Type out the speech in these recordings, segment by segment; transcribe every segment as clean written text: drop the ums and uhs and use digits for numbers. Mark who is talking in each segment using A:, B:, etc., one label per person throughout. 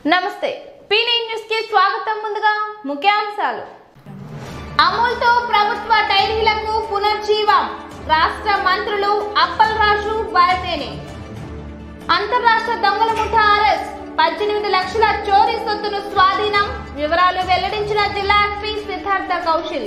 A: నమస్తే పీ9 న్యూస్ కి స్వాగతం. ముందుగా ముఖ్యాంశాలు. అమూల్తో ప్రభుత్వ డైరీలకు పునర్జీవం. రాష్ట్ర మంత్రులు అప్పల్ రాజు భారతేని. అంతర్రాష్ట్ర దొంగల ముఠా అరెస్ట్. 18 లక్షల చోరీ సొత్తును స్వాధీనం. వివరాలు వెల్లడించిన జిల్లా ఎస్పీ సిద్ధార్థ కౌశల్.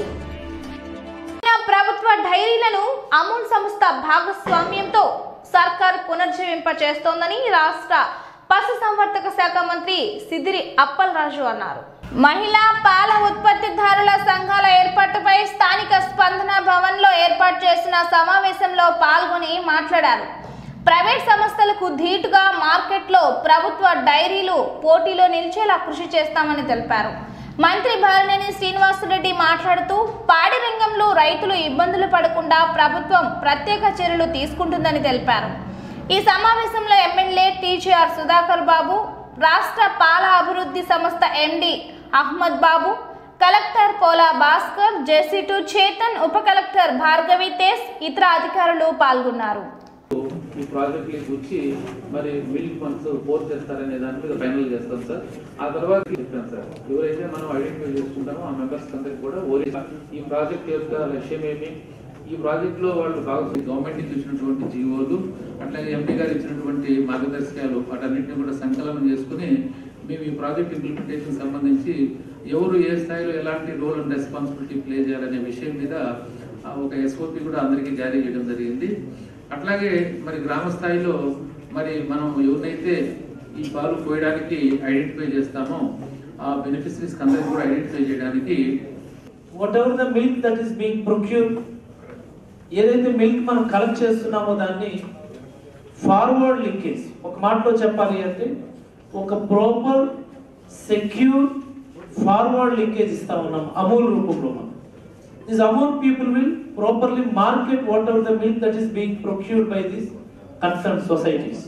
A: ప్రభుత్వ డైరీలను అమూల్ సంస్థ భాగస్వామ్యంతో సర్కార్ పునర్జీవింప చేస్తోందని రాష్ట్ర పశుసంవర్ధక శాఖ మంత్రి సిద్దిరి అప్పల్ రాజు అన్నారు. మహిళా పాల ఉత్పత్తిదారుల సంఘాల ఏర్పాటుపై స్థానిక స్పందన భవన్ లో ఏర్పాటు చేసిన సమావేశంలో పాల్గొని మాట్లాడారు. ప్రైవేట్ సంస్థలకు ధీటుగా మార్కెట్లో ప్రభుత్వ డైరీలు పోటీలో నిలిచేలా కృషి చేస్తామని తెలిపారు. మంత్రి బాలినేని శ్రీనివాసరెడ్డి మాట్లాడుతూ పాడి రంగంలో రైతులు ఇబ్బందులు పడకుండా ప్రభుత్వం ప్రత్యేక చర్యలు తీసుకుంటుందని తెలిపారు. ఈ సమావేశంలో ఎమ్మెల్యే టీజీఆర్ సుధాకర్ బాబు, రాష్ట్ర పాల అభివృద్ధి సంస్థ ఎండి అహ్మద్ బాబు, కలెక్టర్ పోలా భాస్కర్, జెసి2 చేతన్, ఉప కలెక్టర్ భార్గవి తేజ్, ఇతర అధికారులు పాల్గొన్నారు.
B: ఈ ప్రాజెక్ట్ వచ్చి మరి మిల్క్ ఫండ్స్ పోర్ చేస్తారనే దాని మీద ఫైనల్ చేస్తాం సార్. ఆ తర్వాత చెప్తాను సార్, ఎవరైతే మనం ఐడెంటిఫై చేసుకుంటామో ఆ మెంబర్స్ అందరికి కూడా ఈ ప్రాజెక్ట్ యొక్క లక్ష్యం ఏమి, ఈ ప్రాజెక్ట్ లో వాళ్ళు గవర్నమెంట్ ఇచ్చినటువంటి జీవోలు, అట్లాగే ఎంపీ గారు ఇచ్చినటువంటి మార్గదర్శకాలు వాటన్నింటినీ కూడా సంకలనం చేసుకుని మేము ఈ ప్రాజెక్ట్ ఇంప్లిమెంటేషన్ సంబంధించి ఎవరు ఏ స్థాయిలో ఎలాంటి రోల్ అండ్ రెస్పాన్సిబిలిటీ ప్లే చేయాలనే విషయం మీద ఒక ఎస్ఓపి కూడా అందరికీ జారీ చేయడం జరిగింది. అట్లాగే మరి గ్రామ స్థాయిలో మరి మనం ఎవరినైతే ఈ పాలు పోయడానికి ఐడెంటిఫై చేస్తామో ఆ బెనిఫిషరీస్ అందరికీ కూడా ఐడెంటిఫై చేయడానికి
C: whatever the milk that is being procured, ఏదైతే మిల్క్ మనం కలెక్ట్ చేస్తున్నామో దాన్ని ఫార్వర్డ్ లింకేజ్, ఒక మాటలో చెప్పాలి అంటే ఒక ప్రాపర్ సెక్యూర్ ఫార్వర్డ్ లింకేజ్ ఇస్తా ఉన్నాం అమూల్ రూపంలో. These Amul people will properly market whatever the milk that is being procured by these concerned societies.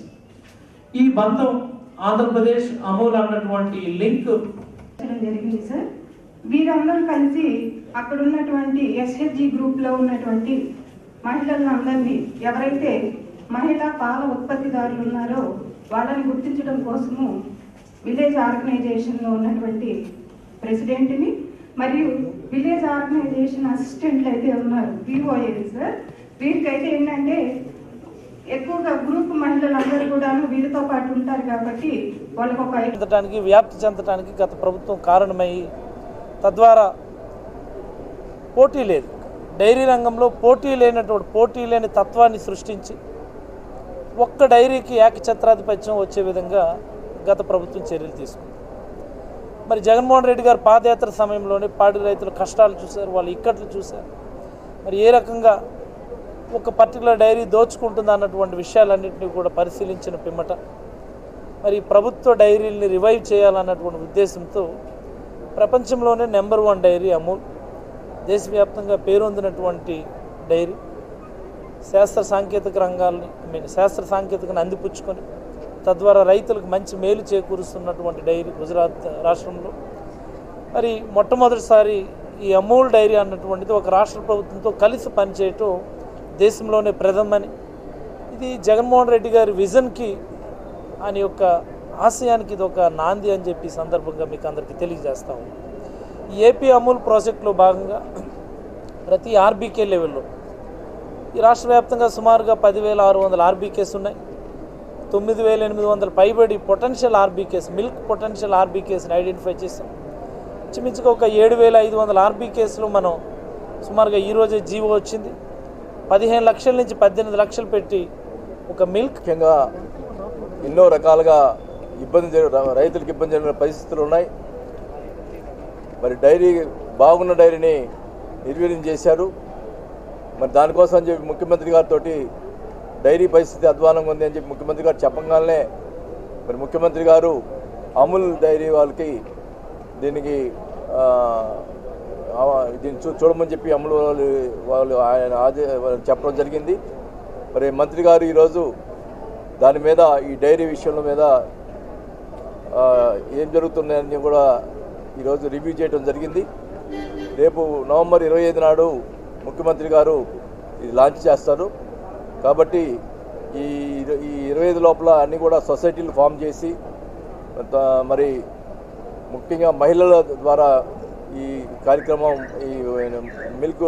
C: ఈ బంధం ఆంధ్రప్రదేశ్ అమూల్ అన్నటువంటి లింక్
D: జరిగింది సార్. వీరందరూ కలిసి అక్కడ ఉన్నటువంటి ఎస్హెచ్జి గ్రూప్ లో ఉన్నటువంటి మహిళలందరినీ, ఎవరైతే మహిళా పాల ఉత్పత్తిదారులు ఉన్నారో వాళ్ళని గుర్తించడం కోసము విలేజ్ ఆర్గనైజేషన్ లో ఉన్నటువంటి ప్రెసిడెంట్ని మరియు విలేజ్ ఆర్గనైజేషన్ అసిస్టెంట్లు అయితే ఉన్నారు విఓఏలు సార్. వీరికైతే ఏంటంటే ఎక్కువగా గ్రూప్ మహిళలందరూ కూడా వీరితో పాటు ఉంటారు కాబట్టి వాళ్ళకు ఒక
C: వ్యాప్తి చెందడానికి గత ప్రభుత్వం కారణమై తద్వారా పోటీ లేదు, డైరీ రంగంలో పోటీ లేని తత్వాన్ని సృష్టించి ఒక్క డైరీకి ఏకఛత్రాధిపత్యం వచ్చే విధంగా గత ప్రభుత్వం చర్యలు తీసుకుంది. మరి జగన్మోహన్ రెడ్డి గారు పాదయాత్ర సమయంలోనే పాడి రైతుల కష్టాలు చూశారు, వాళ్ళు ఇక్కట్లు చూశారు. మరి ఏ రకంగా ఒక పర్టికులర్ డైరీ దోచుకుంటుంది అన్నటువంటి విషయాలన్నింటినీ కూడా పరిశీలించిన పిమ్మట మరి ప్రభుత్వ డైరీల్ని రివైవ్ చేయాలన్నటువంటి ఉద్దేశంతో ప్రపంచంలోనే నెంబర్ 1 డైరీ అమూల్, దేశవ్యాప్తంగా పేరొందినటువంటి డైరీ, శాస్త్ర సాంకేతికను అందిపుచ్చుకొని తద్వారా రైతులకు మంచి మేలు చేకూరుస్తున్నటువంటి డైరీ గుజరాత్ రాష్ట్రంలో. మరి మొట్టమొదటిసారి ఈ అమూల్ డైరీ అన్నటువంటిది ఒక రాష్ట్ర ప్రభుత్వంతో కలిసి పనిచేయటం దేశంలోనే ప్రథమని, ఇది జగన్మోహన్ రెడ్డి గారి విజన్కి, ఆయన యొక్క ఆశయానికి ఇది ఒక నాంది అని చెప్పి సందర్భంగా మీకు అందరికీ తెలియజేస్తాము. ఈ ఏపీ అమూల్ ప్రాజెక్టులో భాగంగా ప్రతి ఆర్బీకే లెవెల్లో ఈ రాష్ట్ర వ్యాప్తంగా సుమారుగా 10,600 ఆర్బీకేస్ ఉన్నాయి. 9,800 పైబడి పొటెన్షియల్ ఆర్బీకేస్, మిల్క్ పొటెన్షియల్ ఆర్బీకేస్ని ఐడెంటిఫై చేస్తాం. ఇంచుమించుగా ఒక 7,500 ఆర్బీకేస్లో మనం సుమారుగా ఈరోజే జీవో వచ్చింది. 15 లక్షల నుంచి 18 లక్షలు పెట్టి ఒక మిల్క్,
E: ముఖ్యంగా ఎన్నో రకాలుగా రైతులకు ఇబ్బంది జరిగిన పరిస్థితులు ఉన్నాయి. మరి బాగున్న డైరీని నిర్వీర్యం చేశారు. మరి దానికోసం అని చెప్పి ముఖ్యమంత్రి గారితో డైరీ పరిస్థితి అధ్వానంగా ఉంది అని చెప్పి ముఖ్యమంత్రి గారు చెప్పగానే మరి ముఖ్యమంత్రి గారు అమూల్ డైరీ వాళ్ళకి దీన్ని చూడమని చెప్పి అమూల్ వాళ్ళు ఆయన చెప్పడం జరిగింది. మరి మంత్రి గారు ఈరోజు దాని మీద, ఈ డైరీ విషయంలో మీద ఏం జరుగుతున్నాయని కూడా ఈరోజు రివ్యూ చేయడం జరిగింది. రేపు నవంబర్ 25 నాడు ముఖ్యమంత్రి గారు ఇది లాంచ్ చేస్తారు. కాబట్టి ఈ 25 లోపల అన్నీ కూడా సొసైటీలు ఫామ్ చేసి మరి ముఖ్యంగా మహిళల ద్వారా ఈ కార్యక్రమం ఈ మిల్క్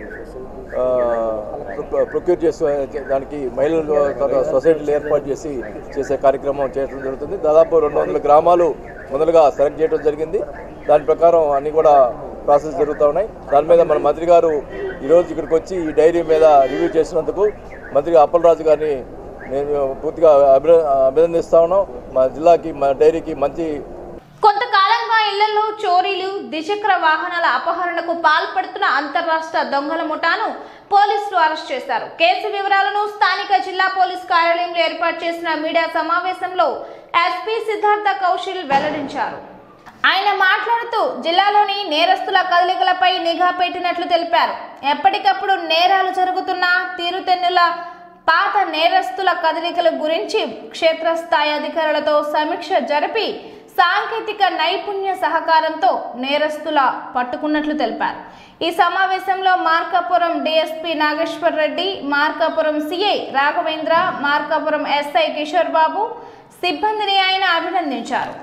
E: ప్రొక్యూర్ చేసే దానికి మహిళల సొసైటీలు ఏర్పాటు చేసే కార్యక్రమం చేయడం జరుగుతుంది. దాదాపు 200 గ్రామాలు మొదలుగా సెలెక్ట్ చేయడం జరిగింది. దాని ప్రకారం అన్నీ కూడా ప్రాసెస్ జరుగుతూ ఉన్నాయి. దాని మీద మన మంత్రి గారు ఈరోజు ఇక్కడికి వచ్చి ఈ డైరీ మీద రివ్యూ చేసినందుకు మంత్రి అప్పలరాజు గారిని నేను పూర్తిగా అభినందిస్తా ఉన్నాం. మా జిల్లాకి మా డైరీకి మంచి.
A: కొంతకాలంగా ఇళ్లలో చోరీలు, ద్విచక్ర వాహనాల అపహరణకు పాల్పడుతున్న అంతర్రాష్ట్ర దొంగల ముఠాను పోలీసులు అరెస్ట్ చేశారు. కేసు వివరాలను స్థానిక జిల్లా పోలీస్ కార్యాలయంలో ఏర్పాటు చేసిన మీడియా సమావేశంలో ఎస్పీ సిద్ధార్థ కౌశల్ వెల్లడించారు. ఆయన మాట్లాడుతూ జిల్లాలోని నేరస్తుల కదలికలపై నిఘా పెట్టినట్లు తెలిపారు. ఎప్పటికప్పుడు నేరాలు జరుగుతున్న తీరుతెన్నుల పాత నేరస్తుల కదలికల గురించి క్షేత్రస్థాయి అధికారులతో సమీక్ష జరిపి సాంకేతిక నైపుణ్య సహకారంతో నేరస్తుల పట్టుకున్నట్లు తెలిపారు. ఈ సమావేశంలో Markapuram DSP Nageswar Reddy, Markapuram CI Raghavendra, Markapuram SI Kishore Babu సిబ్బందిని ఆయన అభినందించారు.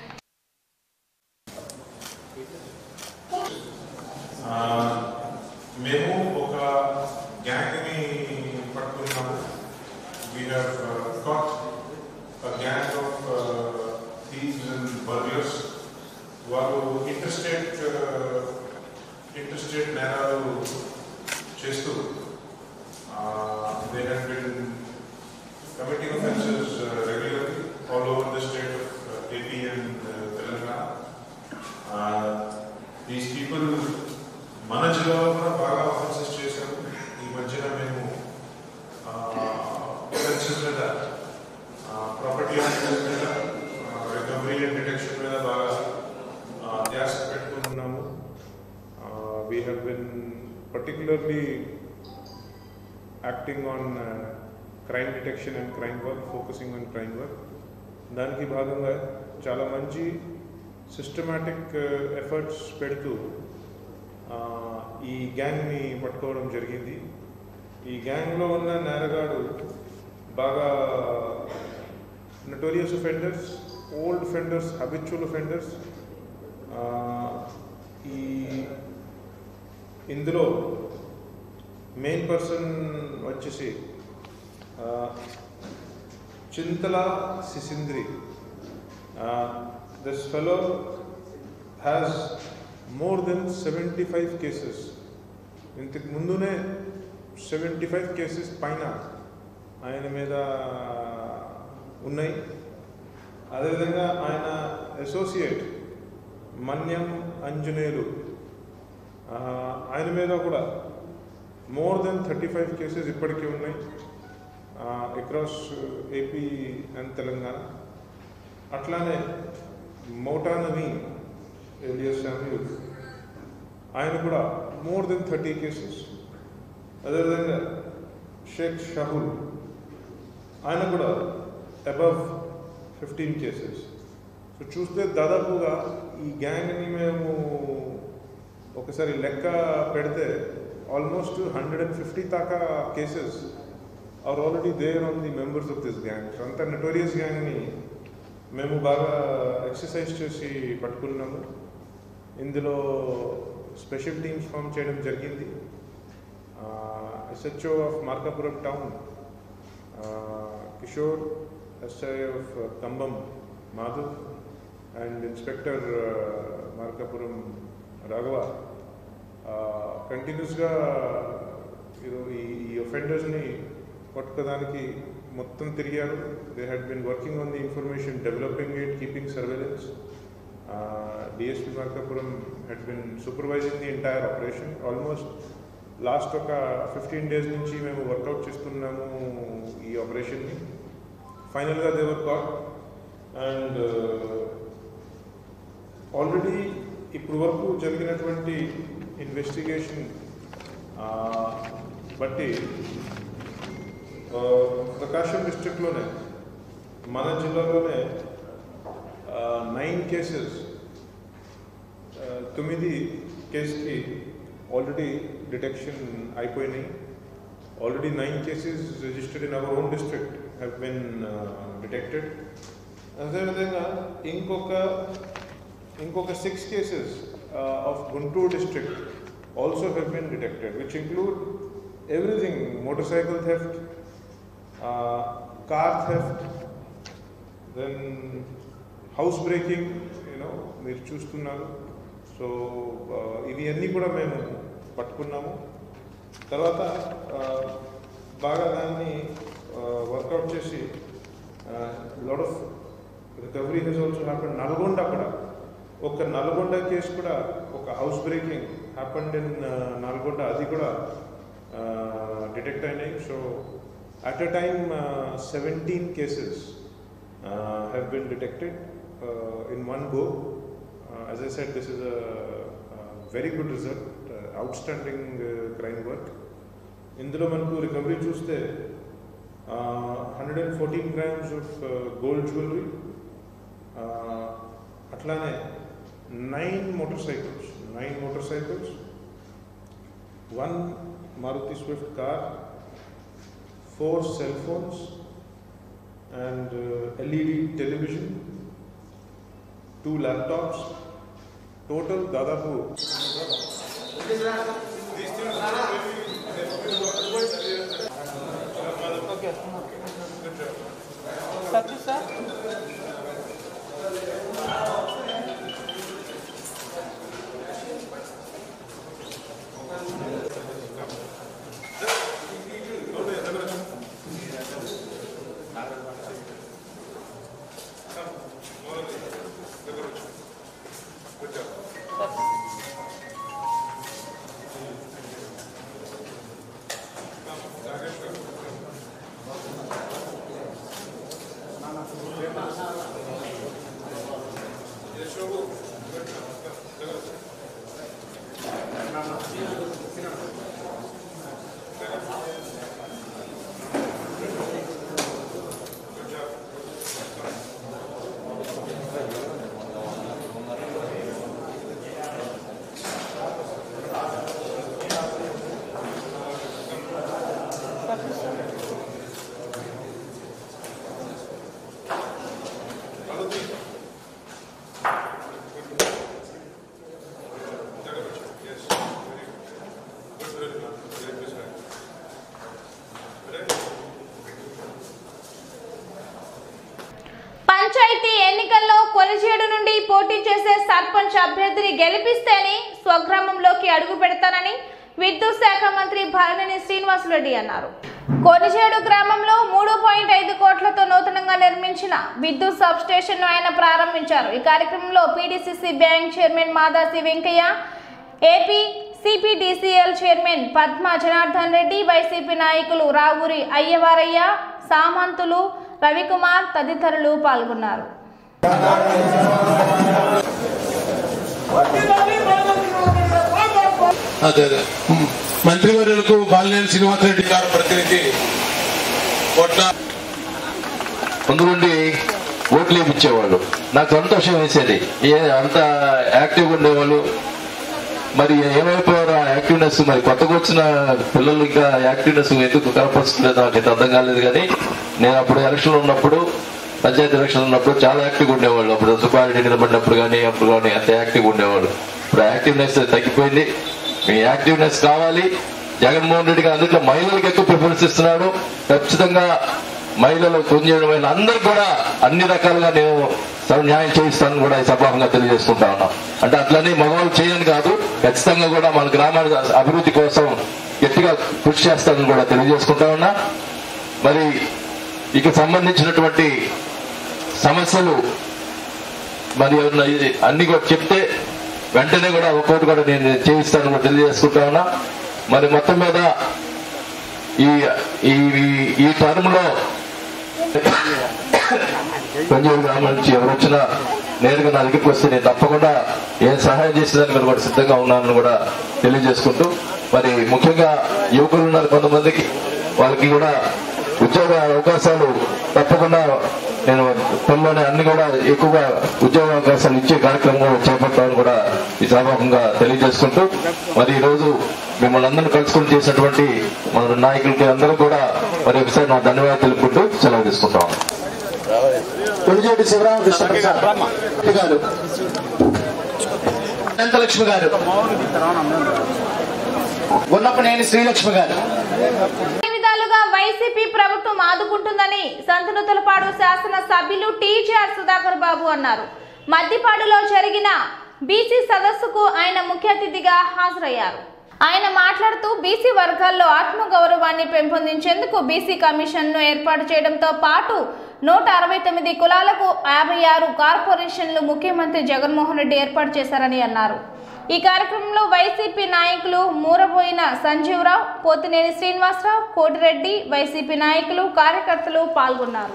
F: మేము ఒక గ్యాంగ్ని పట్టుకున్నాము. We have got a gang of thieves and burglars. వాళ్ళు ఇంటర్స్టేట్ నేరాలు చేస్తూ they have been committing offences regularly all over the state of AP and Telangana. These people మన జిల్లాలో కూడా బాగా ఆఫెన్సెస్ చేశారు. ఈ మధ్యన మేము ఆఫెన్సెస్ మీద, ప్రాపర్టీ ఆఫెన్సెస్ మీద, రికవరీ అండ్ డిటెక్షన్ మీద బాగా ధ్యాస పెట్టుకుంటున్నాము. We have been particularly acting on crime detection and crime work, focusing on crime work. దానికి భాగంగా చాలా మంచి సిస్టమాటిక్ ఎఫర్ట్స్ పెడుతూ ఈ గ్యాంగ్ని పట్టుకోవడం జరిగింది. ఈ గ్యాంగ్లో ఉన్న నేరగాడు బాగా notorious offenders, old offenders, habitual offenders. ఇందులో మెయిన్ పర్సన్ వచ్చేసి Chintala Sisindri. This fellow has more than 75 cases. ఇంతకు ముందునే 75 కేసెస్ పైన ఆయన మీద ఉన్నాయి. అదేవిధంగా ఆయన అసోసియేట్ మన్యం అంజనేయులు, ఆయన మీద కూడా more than 35 కేసెస్ ఇప్పటికీ ఉన్నాయి అక్రాస్ ఏపీ అండ్ తెలంగాణ. అట్లానే మోటా నవీన్ ఎలియస్ శామ్యూల్, ఆయన కూడా more than 30 కేసెస్. అదేవిధంగా షేక్ షాహుల్, ఆయన కూడా అబవ్ 15 కేసెస్. సో చూస్తే దాదాపుగా ఈ గ్యాంగ్ని మేము ఒకసారి లెక్క పెడితే ఆల్మోస్ట్ 150 దాకా cases are already there on the members of this gang. So అంత నటోరియస్ గ్యాంగ్ని మేము బాగా ఎక్సర్సైజ్ చేసి పట్టుకున్నాము. ఇందులో స్పెషల్ టీమ్స్ ఫామ్ చేయడం జరిగింది. SHO of Markapuram town Kishore, SI of Cumbum Madhav and inspector Markapuram Raghava కంటిన్యూస్గా ఈ ఒఫెండర్స్ని పట్టుకోవడానికి మొత్తం తిరిగారు. They had been working on the information, developing it, keeping surveillance. DSP Markapuram had been supervising the entire operation. Almost last ఒక 15 days నుంచి మేము వర్కౌట్ చేస్తున్నాము ఈ ఆపరేషన్ని. ఫైనల్గా they were caught and already ఇప్పుడు వరకు జరిగినటువంటి ఇన్వెస్టిగేషన్ బట్టి ప్రకాశం డిస్ట్రిక్ట్లోనే, మన జిల్లాలోనే 9 కేసెస్, 9 కేసుకి ఆల్రెడీ డిటెక్షన్ అయిపోయినాయి. Already 9 cases registered in our own district have been detected. అదేవిధంగా ఇంకొక 6 cases of Guntur district also have been detected, which include everything: motorcycle theft, car theft, then house breaking, మీరు చూస్తున్నారు. So ఇవి అన్నీ కూడా మేము పట్టుకున్నాము. తర్వాత బాగా దాన్ని వర్కౌట్ చేసి lot of recovery has also happened. Nalgonda కూడా ఒక నల్గొండ కేసు కూడా, ఒక house breaking happened in Nalgonda, అది కూడా డిటెక్ట్ అయినాయి. So at a time 17 cases have been detected in one go. As I said, this is a very good result, outstanding crime work. ఇందులో మనకు రికవరీ చూస్తే 114 grams of gold jewelry, అట్లానే 9 motorcycles, 1 Maruti Swift car, 4 cell phones and LED television, 2 laptops. Total Dadapu.
A: Panchayat ఎన్నికల్లో కొలిచేడు నుండి పోటీ చేసే సర్పంచ్ అభ్యర్థిని గెలిపిస్తేనే స్వగ్రామంలోకి అడుగు పెడతానని విద్యుత్ శాఖ మంత్రి భారనేని శ్రీనివాసరెడ్డి అన్నారు. కొలిచేడు గ్రామంలో 3.5 కోట్లతో నూతనంగా నిర్మించిన విద్యుత్ సబ్ స్టేషన్ ను ఆయన ప్రారంభించారు. ఈ కార్యక్రమంలో PDCC bank chairman Madasi Venkaiah, AP CPDCL chairman Padma Janardhan Reddy, YCP నాయకులు రావూరి అయ్యవారయ్య, సామంతులు, రవికుమార్ తదితరులు పాల్గొన్నారు.
G: మంత్రివర్యులకు బాలినేని శ్రీనివాసరెడ్డి గారు ప్రతినిధి ముందు నుండి ఓట్లు వేయించేవాళ్ళు. నాకు సంతోషం వేసేది, అంత యాక్టివ్గా ఉండేవాళ్ళు. మరి ఏమైపోయారు ఆ యాక్టివ్నెస్? మరి కొత్తగా వచ్చిన పిల్లలు ఇంకా యాక్టివ్నెస్ ఎందుకు కనపరుస్తలేదు నాకు అయితే అర్థం కాలేదు. కానీ నేను అప్పుడు ఎలక్షన్ ఉన్నప్పుడు, పంచాయతీ ఎలక్షన్ ఉన్నప్పుడు చాలా యాక్టివ్గా ఉండేవాళ్ళు. అప్పుడు సుబ్బారెడ్డి నిలబడినప్పుడు కానీ అప్పుడు కానీ అంత యాక్టివ్గా ఉండేవాళ్ళు. ఇప్పుడు యాక్టివ్నెస్ తగ్గిపోయింది. మీ యాక్టివ్నెస్ కావాలి. జగన్మోహన్ రెడ్డి గారు అందులో మహిళలకు ఎక్కువ ప్రిఫరెన్స్ ఇస్తున్నాడు. ఖచ్చితంగా మహిళలు కొంచెం అందరికి కూడా అన్ని రకాలుగా నేను న్యాయం చేయిస్తానని కూడా ఈ సభాముఖంగా తెలియజేసుకుంటా ఉన్నాం. అంటే అట్లనే మగవాళ్ళు చేయని కాదు, ఖచ్చితంగా కూడా మన గ్రామాల అభివృద్ధి కోసం గట్టిగా కృషి చేస్తానని కూడా తెలియజేసుకుంటా ఉన్నా. మరి ఇక సంబంధించినటువంటి సమస్యలు మరి అన్ని కూడా చెప్తే వెంటనే కూడా ఒక్కొక్కటి కూడా నేను చేయిస్తానని కూడా తెలియజేసుకుంటా ఉన్నా. మరి మొత్తం మీద ఈ టర్మ్ లో పంజాబ్ గ్రామం నుంచి ఎవరు వచ్చినా నేరుగా నా దగ్గరికి వస్తే నేను తప్పకుండా ఏం సహాయం చేసేదానికి కూడా సిద్ధంగా ఉన్నానని కూడా తెలియజేసుకుంటూ, మరి ముఖ్యంగా యువకులు ఉన్నారు కొంతమందికి, వాళ్ళకి కూడా ఉద్యోగ అవకాశాలు తప్పకుండా నేను త్వరలోనే అన్ని కూడా ఎక్కువగా ఉద్యోగ అవకాశాలు ఇచ్చే కార్యక్రమం చేపట్టాలని కూడా ఈ సభాముఖంగా తెలియజేసుకుంటూ, మరి ఈరోజు మిమ్మల్ని అందరినీ కలుసుకుని చేసినటువంటి మన నాయకులకి అందరూ కూడా మరి ఒకసారి నా ధన్యవాదాలు తెలుపుకుంటూ సెలవు తీసుకుంటాం.
H: కొణిజేటి శివరామకృష్ణ ప్రసాద్ గారు, అనంతలక్ష్మి గారు, ఉన్నపనేని శ్రీలక్ష్మి గారు.
A: విధాలుగా వైసీపీ ప్రభుత్వం ఆదుకుంటుందని సంతనూతలపాడు శాసన సభ్యులు టీజీఆర్ సుధాకర్ బాబు అన్నారు. మద్దిపాడులో జరిగిన బీసీ సదస్సుకు ఆయన ముఖ్య అతిథిగా హాజరయ్యారు. ఆయన మాట్లాడుతూ బీసీ వర్గాల్లో ఆత్మగౌరవాన్ని పెంపొందించేందుకు బీసీ కమిషన్ను ఏర్పాటు చేయడంతో పాటు 169 కులాలకు 56 కార్పొరేషన్లు ముఖ్యమంత్రి జగన్మోహన్ రెడ్డి ఏర్పాటు చేశారని అన్నారు. ఈ కార్యక్రమంలో వైసీపీ నాయకులు మూరబోయిన సంజీవరావు, పోతినేని శ్రీనివాసరావు, కోటిరెడ్డి, వైసీపీ నాయకులు, కార్యకర్తలు పాల్గొన్నారు.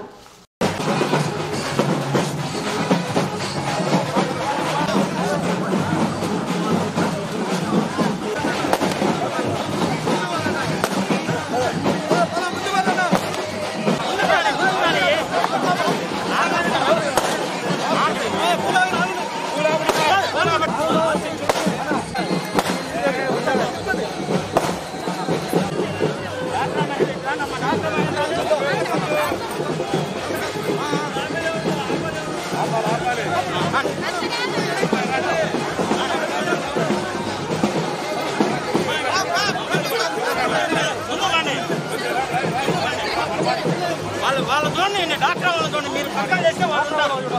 I: వాళ్ళతో డాక్టర్ వాళ్ళతో మీరు పక్కన చేస్తే వాళ్ళు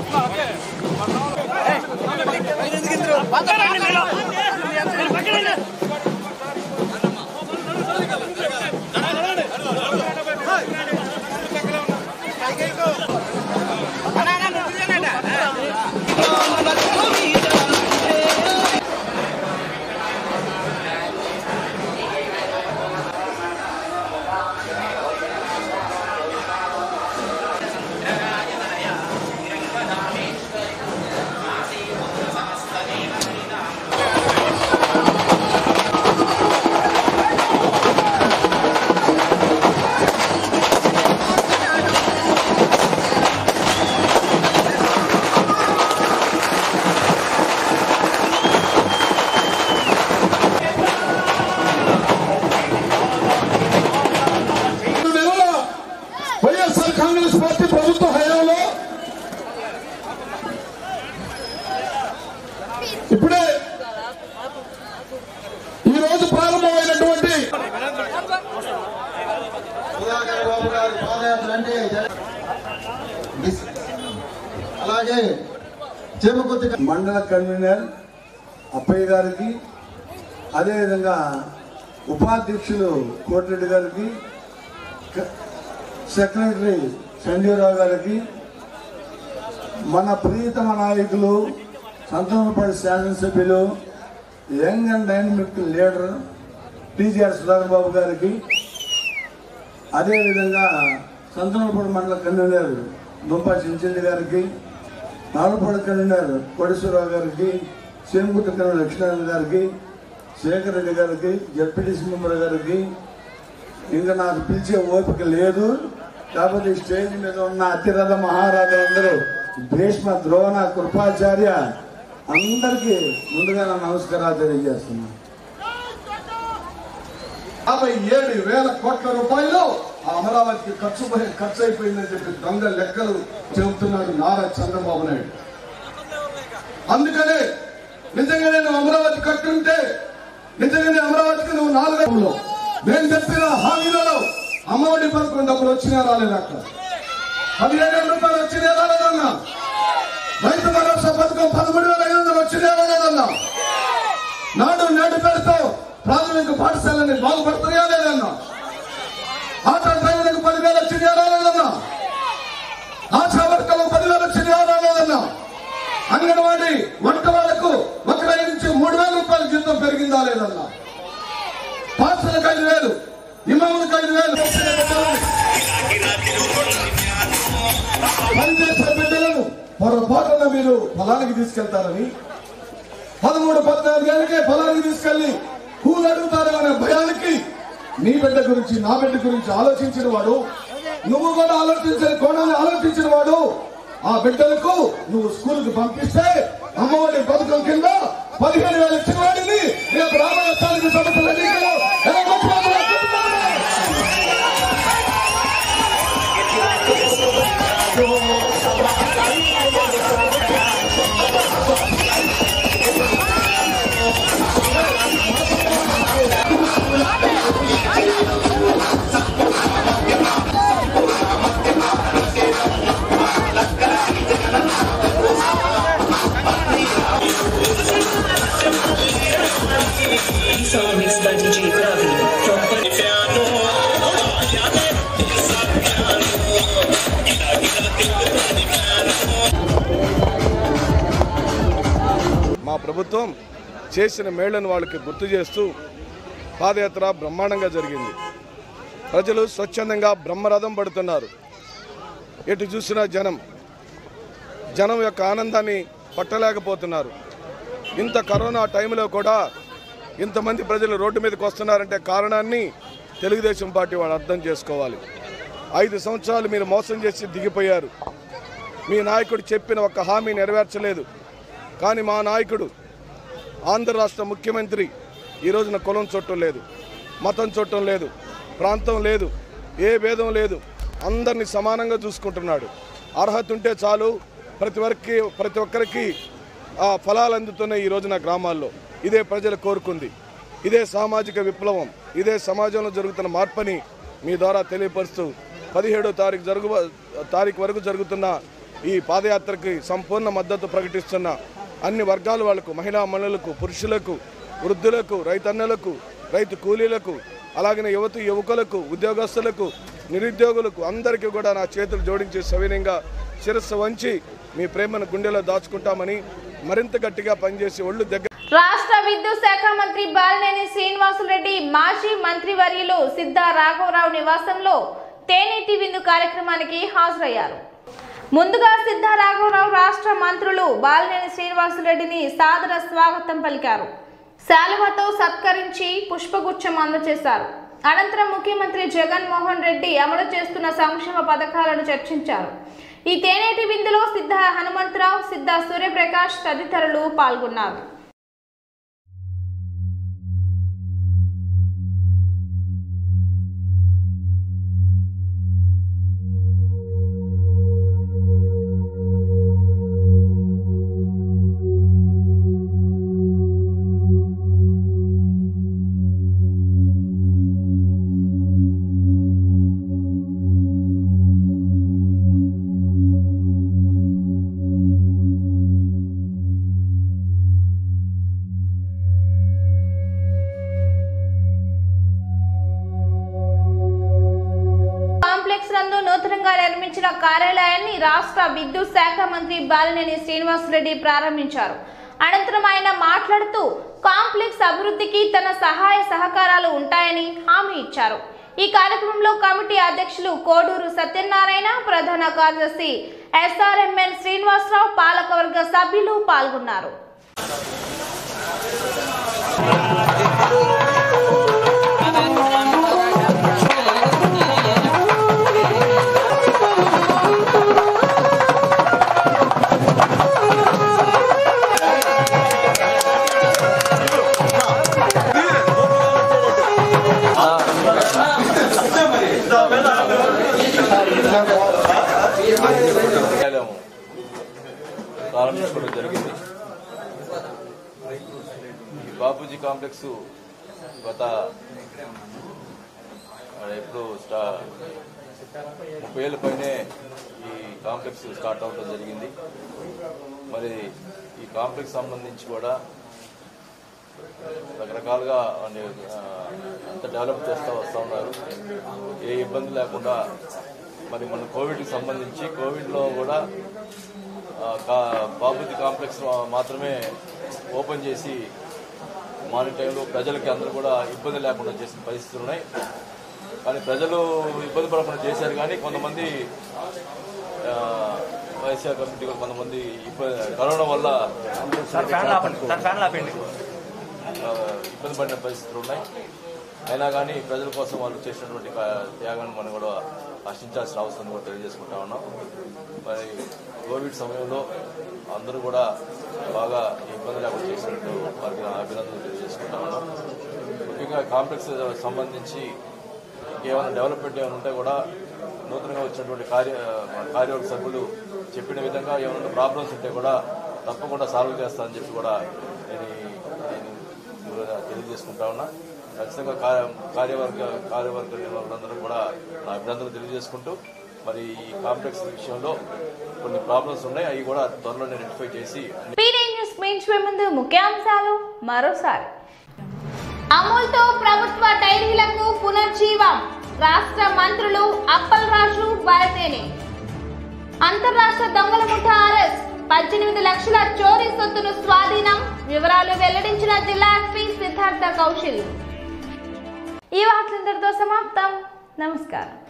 J: ఇప్పుడే ఈ రోజు ప్రారంభమైనటువంటి అలాగే చేమకుర్తి మండల కన్వీనర్ అప్పయ్య గారికి, అదేవిధంగా ఉపాధ్యక్షులు కోటిరెడ్డి గారికి, సెక్రటరీ సంజీవరావు గారికి, మన ప్రియతమ నాయకులు సంతనూతలపాడు శాసనసభ్యులు young and dynamic leader TGR Sudhakar Babu గారికి, అదేవిధంగా సంతనూతలపాడు మండల కన్వీనర్ దుంపా చించెల్లి గారికి, నాలుపాడు కన్వీనర్ కోటేశ్వరరావు గారికి, చేమకుర్తి కన్వీనర్ లక్ష్మీనారాయణ గారికి, శేఖర్ రెడ్డి గారికి, జడ్పీటీసీ మెంబర్ గారికి, ఇంకా నాకు పిలిచే ఓపిక లేదు కాకపోతే స్టేజ్ మీద ఉన్న అతిరథ మహారాజులందరూ భీష్మ, ద్రోణ, కృపాచార్య అందరికీ ముందుగా నా నమస్కారాలు తెలియజేస్తున్నాను. 57,000 కోట్ల రూపాయలు అమరావతికి ఖర్చు అయిపోయిందని చెప్పి దొంగ లెక్కలు చెబుతున్నాడు నారా చంద్రబాబు నాయుడు. అందుకనే నిజంగా నేను అమరావతి కట్టుంటే, నిజంగానే అమరావతికి నువ్వు 4 నేను చెప్పిన హామీలలో అమ్మఒడి పథకం డబ్బులు వచ్చినా రాలేదు, అక్కడ 17,000 రూపాయలు వచ్చినా రాలేదన్నా, రైతు భరోసా పథకం 13,500 వచ్చినా రాలేదన్నా, నాడు నేడు పేరుతో ప్రాథమిక పాఠశాలని బాగుపడుతున్నాయా లేదన్నా, ఆటో డ్రైవర్లకు 10,000 వచ్చినా రాలేదన్నా, ఆశా వర్కర్లకు 10,000 వచ్చినా రాలేదన్నా, అంగన్వాడీ వంట వాళ్లకు 1,000 నుంచి 3,000 రూపాయల జీతం పెరిగిందా లేదన్నా, పాఠశాలకు 5,000, ఇమాములకు 5,000 పనిచేసే బిడ్డలను పొరపాటున మీరు పొలానికి తీసుకెళ్తారని, 13-14 ఏళ్ళకే పొలానికి తీసుకెళ్లి కూలు అడుగుతారు అనే భయానికి నీ బిడ్డ గురించి నా బిడ్డ గురించి ఆలోచించిన వాడు, నువ్వు కూడా ఆలోచించిన కోణాన్ని ఆలోచించిన వాడు, ఆ బిడ్డలకు నువ్వు స్కూల్కి పంపిస్తే అమ్మఒడి పథకం కింద 15,000 ఇచ్చిన వాడిని రేపు రాబోయే స్థానిక సంస్థల ఎన్నికల్లో ఎలా ప్రభుత్వం చేసిన మేళ్లను వాళ్ళకి గుర్తు చేస్తూ పాదయాత్ర బ్రహ్మాండంగా జరిగింది. ప్రజలు స్వచ్ఛందంగా బ్రహ్మరథం పడుతున్నారు. ఎటు చూసినా జనం యొక్క ఆనందాన్ని పట్టలేకపోతున్నారు. ఇంత కరోనా టైంలో కూడా ఇంతమంది ప్రజలు రోడ్డు మీదకి వస్తున్నారంటే కారణాన్ని తెలుగుదేశం పార్టీ వాళ్ళు అర్థం చేసుకోవాలి. 5 సంవత్సరాలు మీరు మోసం చేసి దిగిపోయారు. మీ నాయకుడు చెప్పిన ఒక్క హామీ నెరవేర్చలేదు. కానీ మా నాయకుడు ఆంధ్ర రాష్ట్ర ముఖ్యమంత్రి ఈ రోజున కులం చూడటం లేదు, మతం చూడటం లేదు, ప్రాంతం లేదు, ఏ భేదం లేదు, అందరినీ సమానంగా చూసుకుంటున్నాడు. అర్హత ఉంటే చాలు ప్రతి ఒక్కరికి ఆ ఫలాలు అందుతున్నాయి ఈ రోజున గ్రామాల్లో. ఇదే ప్రజలు కోరుకుంది. ఇదే సామాజిక విప్లవం. ఇదే సమాజంలో జరుగుతున్న మార్పుని మీ ద్వారా తెలియపరుస్తూ 17వ తారీఖు వరకు జరుగుతున్న ఈ పాదయాత్రకి సంపూర్ణ మద్దతు ప్రకటిస్తున్న అన్ని వర్గాల వాళ్లకు, మహిళా మనులకు, పురుషులకు, వృద్ధులకు, రైతన్నలకు, రైతు కూలీలకు, అలాగే యువకులకు, ఉద్యోగస్తులకు, నిరుద్యోగులకు అందరికీ కూడా నా చేతులు జోడించి సవినయంగా శిరస్సు వంచి మీ ప్రేమను గుండెలో దాచుకుంటామని మరింత గట్టిగా పనిచేసి ఒళ్ళు దగ్గర.
A: రాష్ట్ర విద్యుత్ శాఖ మంత్రి బాలినేని శ్రీనివాసులరెడ్డి మాజీ మంత్రివర్యులు సిద్ధా రాఘవరావు నివాసంలో తేనెటి విందు కార్యక్రమానికి హాజరయ్యారు. ముందుగా సిద్ధా రాఘవరావు రాష్ట్ర మంత్రులు బాలినేని శ్రీనివాసులరెడ్డిని సాదర స్వాగతం పలికారు. శాలువాతో సత్కరించి పుష్పగుచ్చం అందజేశారు. అనంతరం ముఖ్యమంత్రి జగన్మోహన్ రెడ్డి అమలు చేస్తున్న సంక్షేమ పథకాలను చర్చించారు. ఈ తేనెటి విందులో సిద్ధా హనుమంతరావు, సిద్ధా సూర్యప్రకాష్ తదితరులు పాల్గొన్నారు. నూతనంగా నిర్మించిన కార్యాలయాన్ని రాష్ట్ర విద్యుత్ శాఖ మంత్రి బాలినేని శ్రీనివాసులరెడ్డి ప్రారంభించారు. అనంతరం ఆయన మాట్లాడుతూ కాంప్లెక్స్ అభివృద్ధికి తన సహాయ సహకారాలు ఉంటాయని హామీ ఇచ్చారు. ఈ కార్యక్రమంలో కమిటీ అధ్యక్షులు కోడూరు సత్యనారాయణ, ప్రధాన కార్యదర్శి SRMN శ్రీనివాసరావు, పాలకవర్గ సభ్యులు పాల్గొన్నారు.
E: ప్రారంభించుకోవడం జరిగింది. ఈ బాపూజీ కాంప్లెక్స్ గత ఎప్పుడు 30 ఏళ్ళ పైనే ఈ కాంప్లెక్స్ స్టార్ట్ అవడం జరిగింది. మరి ఈ కాంప్లెక్స్ సంబంధించి కూడా రకరకాలుగా అంత డెవలప్ చేస్తూ వస్తూ ఉన్నారు. ఏ ఇబ్బంది లేకుండా మరి మన కోవిడ్కి సంబంధించి కోవిడ్లో కూడా బాపూజీ కాంప్లెక్స్ మాత్రమే ఓపెన్ చేసి మార్నింగ్ టైంలో ప్రజలకి అందరూ కూడా ఇబ్బంది లేకుండా చేసిన పరిస్థితులు ఉన్నాయి. కానీ ప్రజలు ఇబ్బంది పడకుండా చేశారు. కానీ కొంతమంది వైఎస్ఆర్ కమిటీ కూడా కొంతమంది కరోనా వల్ల ఇబ్బంది పడిన పరిస్థితులు ఉన్నాయి. అయినా కానీ ప్రజల కోసం వాళ్ళు చేసినటువంటి త్యాగాన్ని మనం కూడా హర్షించాల్సిన అవసరం కూడా తెలియజేసుకుంటా ఉన్నాం. మరి కోవిడ్ సమయంలో అందరూ కూడా బాగా ఇబ్బంది లేకుండా చేసినట్టు వారికి అభినందనలు తెలియజేసుకుంటా ఉన్నాం. ముఖ్యంగా కాంప్లెక్స్ సంబంధించి ఇంకేమైనా డెవలప్మెంట్ ఏమైనా ఉంటే కూడా నూతనంగా వచ్చినటువంటి కార్యవర్గ సభ్యులు చెప్పిన విధంగా ఏమైనా ప్రాబ్లమ్స్ ఉంటే కూడా తప్పకుండా సాల్వ్ చేస్తానని చెప్పి కూడా నేను తెలియజేసుకుంటా ఉన్నా. ఖచ్చితంగా కార్యవర్గ నిర్వాహకులందరూ కూడా నా అభినందనలు తెలియజేసుకుంటూ మరి ఈ కాంప్లెక్స్ విషయంలో కొన్ని ప్రాబ్లమ్స్ ఉన్నాయి, అవి కూడా త్వరలో ఐడెంటిఫై చేసి.
A: ముందు ముఖ్యాంశాలు మరోసారి. అమూల్తో ప్రభుత్వ డైరీలకు పునర్జీవం, రాష్ట్ర మంత్రులు అప్పల్ రాజు, బాలినేని. అంతర్రాష్ట్ర దొంగల ముఠా అరెస్ట్, 18 లక్షల చోరీ సొత్తును స్వాధీనం. వివరాలు వెల్లడించిన జిల్లా ఎస్పీ సిద్ధార్థ కౌశల్. ఈ వార్తలందరితో సమాప్తం. నమస్కారం.